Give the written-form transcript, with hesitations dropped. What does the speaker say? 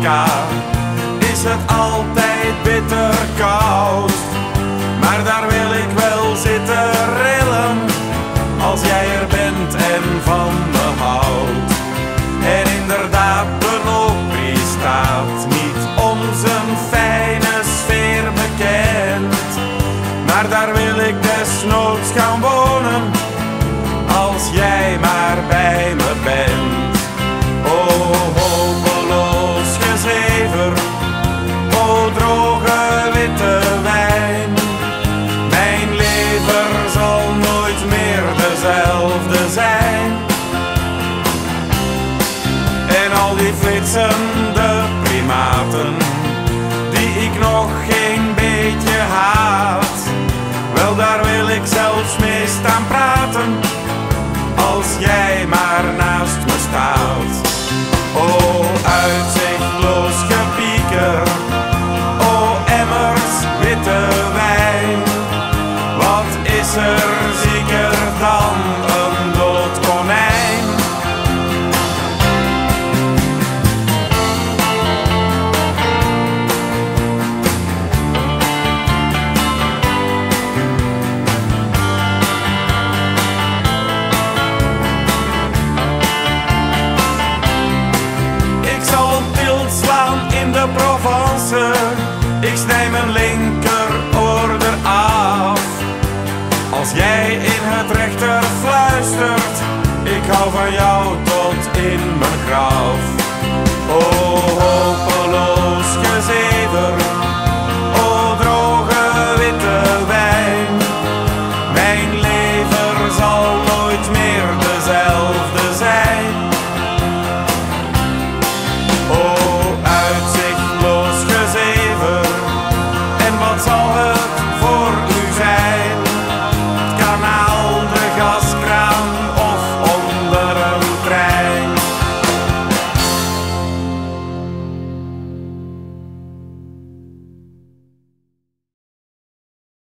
vodka is het altijd bitter koud. Maar daar wil ik wel zitten rillen als jij er bent en van me houdt. En inderdaad, de Opry staat niet om zijn fijne sfeer bekend. Maar daar wil ik desnoods gaan wonen als jij maar bij me bent. Oh, hopeloos gezever, oh droge witte wijn. Mijn lever zal nooit meer dezelfde zijn. En al die flitsende primaten die ik nog geen beetje haat, wel daar wil ik zelfs mee staan praten als jij maar naast me staat. Oh, uitzichtloos gepieker, oh emmers witte wijn. Wat is er zieker dan een dood konijn? Ik snij mijn leven